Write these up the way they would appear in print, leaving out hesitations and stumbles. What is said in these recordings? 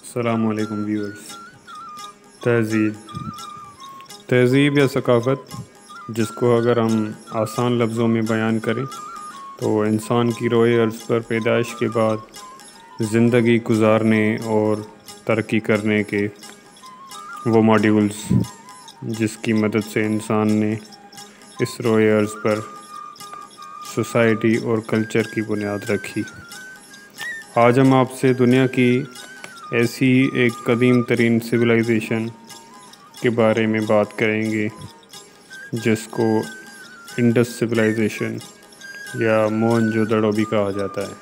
अस्सलामुअलैकुम व्यूअर्स। तहज़ीब तहज़ीब या सकाफ़त, जिसको अगर हम आसान लफ्ज़ों में बयान करें तो इंसान की रोए अर्ज़ पर पैदाइश के बाद ज़िंदगी गुजारने और तरक्की करने के वो मॉड्यूल्स जिसकी मदद से इंसान ने इस रोए अर्ज़ पर सोसाइटी और कल्चर की बुनियाद रखी। आज हम आपसे दुनिया की ऐसी एक कदीम तरीन सिविलाइजेशन के बारे में बात करेंगे जिसको इंडस सिविलाइजेशन या मोहनजोदड़ो भी कहा जाता है।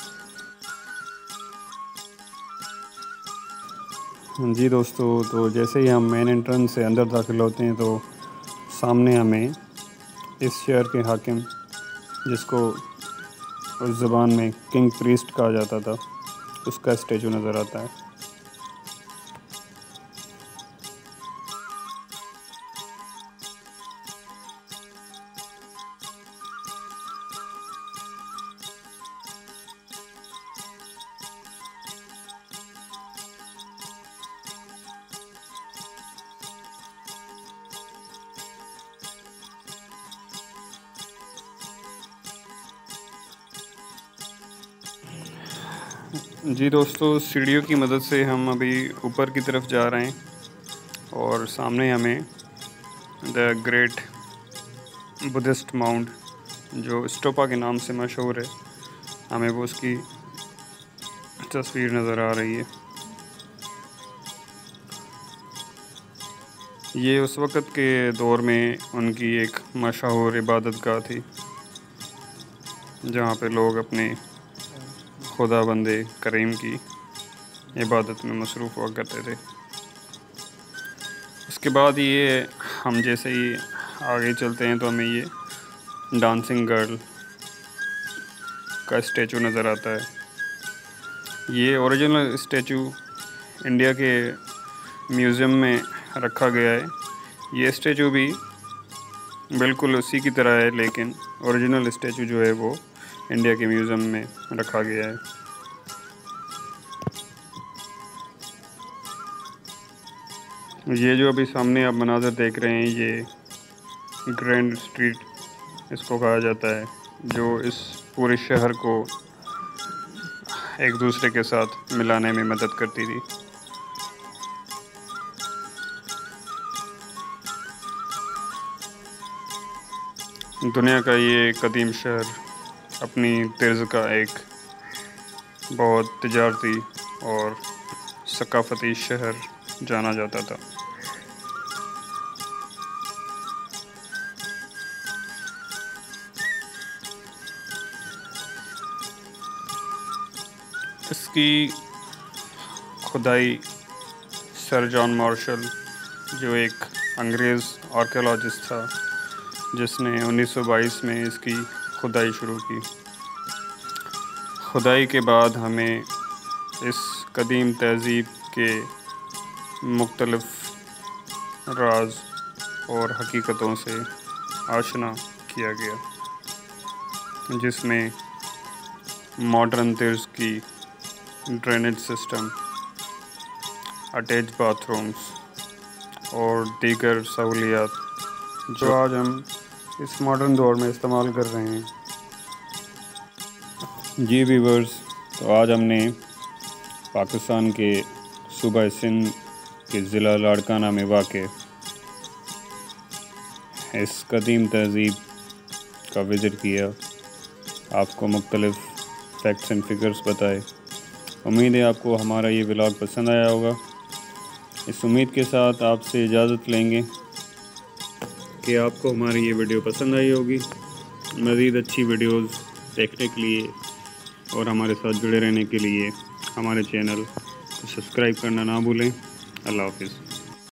जी दोस्तों, तो जैसे ही हम मेन एंट्रेंस से अंदर दाखिल होते हैं तो सामने हमें इस शहर के हाकिम, जिसको उस ज़बान में किंग प्रीस्ट कहा जाता था, उसका स्टैचू नज़र आता है। जी दोस्तों, सीढ़ियों की मदद से हम अभी ऊपर की तरफ जा रहे हैं और सामने हमें द ग्रेट बुद्धिस्ट माउंट, जो स्टोपा के नाम से मशहूर है, हमें वो उसकी तस्वीर नज़र आ रही है। ये उस वक़्त के दौर में उनकी एक मशहूर इबादतगाह थी, जहाँ पे लोग अपने खुदा बंदे करीम की इबादत में मसरूफ़ हुआ करते थे। उसके बाद ये हम जैसे ही आगे चलते हैं तो हमें ये डांसिंग गर्ल का स्टैचू नज़र आता है। ये ओरिजिनल स्टैचू इंडिया के म्यूज़ियम में रखा गया है। ये स्टैचू भी बिल्कुल उसी की तरह है, लेकिन ओरिजिनल स्टैचू जो है वो इंडिया के म्यूज़ियम में रखा गया है। ये जो अभी सामने आप मनाज़र देख रहे हैं, ये ग्रैंड स्ट्रीट इसको कहा जाता है, जो इस पूरे शहर को एक दूसरे के साथ मिलाने में मदद करती थी। दुनिया का ये कदीम शहर अपनी तर्ज का एक बहुत तिजारती और सकाफ़ती शहर जाना जाता था। इसकी खुदाई सर जॉन मार्शल, जो एक अंग्रेज़ आर्कियोलॉजिस्ट था, जिसने 1922 में इसकी खुदाई शुरू की। खुदाई के बाद हमें इस कदीम तहज़ीब के मुख्तलिफ़ राज और हकीकतों से आशना किया गया, जिसमें मॉडर्न तर्ज की ड्रेनेज सिस्टम, अटैच बाथरूम्स और दीगर सहूलियात जो आज हम इस मॉडर्न दौर में इस्तेमाल कर रहे हैं। जी व्यूअर्स, तो आज हमने पाकिस्तान के सूबा सिंध के ज़िला लाड़काना में वाक़े इस कदीम तहज़ीब का विज़िट किया, आपको मुख्तलिफ़ फैक्ट्स एंड फिगर्स बताए। उम्मीद है आपको हमारा ये व्लॉग पसंद आया होगा। इस उम्मीद के साथ आपसे इजाज़त लेंगे कि आपको हमारी ये वीडियो पसंद आई होगी। मज़ीद अच्छी वीडियोज़ देखने के लिए और हमारे साथ जुड़े रहने के लिए हमारे चैनल को सब्सक्राइब करना ना भूलें। अल्लाह हाफ़िज़।